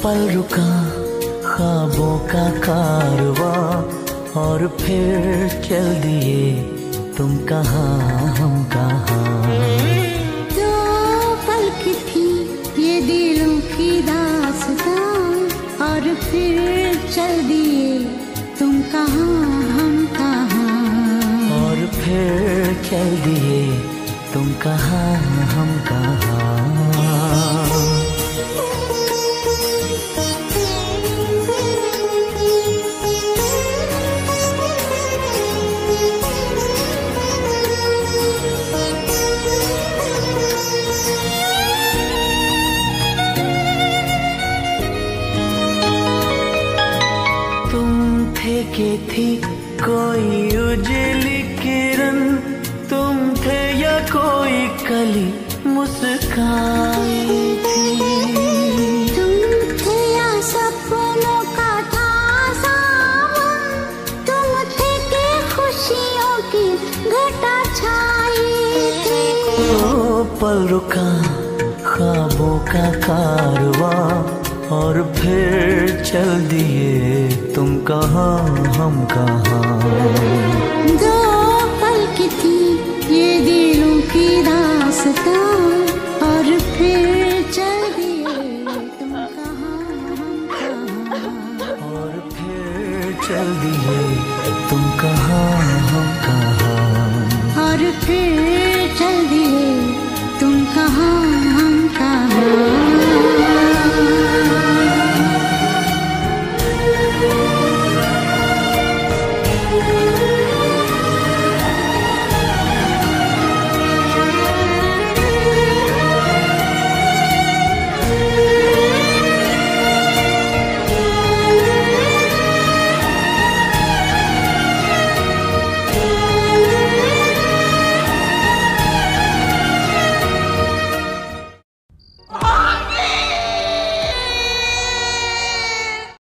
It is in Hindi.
पल रुका ख्वाबों का कारवां, और फिर चल दिए तुम कहाँ हम कहाँ। दो पल की थी ये दिलों की दास्तां, और फिर चल दिए तुम कहाँ हम कहाँ। और फिर चल दिए तुम कहाँ हम कहाँ। के थी कोई उजली किरण, तुम थे या कोई कली मुस्काई थी। तुम थे या सपनों का था सावन, तुम थे के खुशियों की घटा छाई थी। ओ पल रुका ख्वाबों का कारवां, और फिर चल दिए तुम कहाँ हम कहाँ।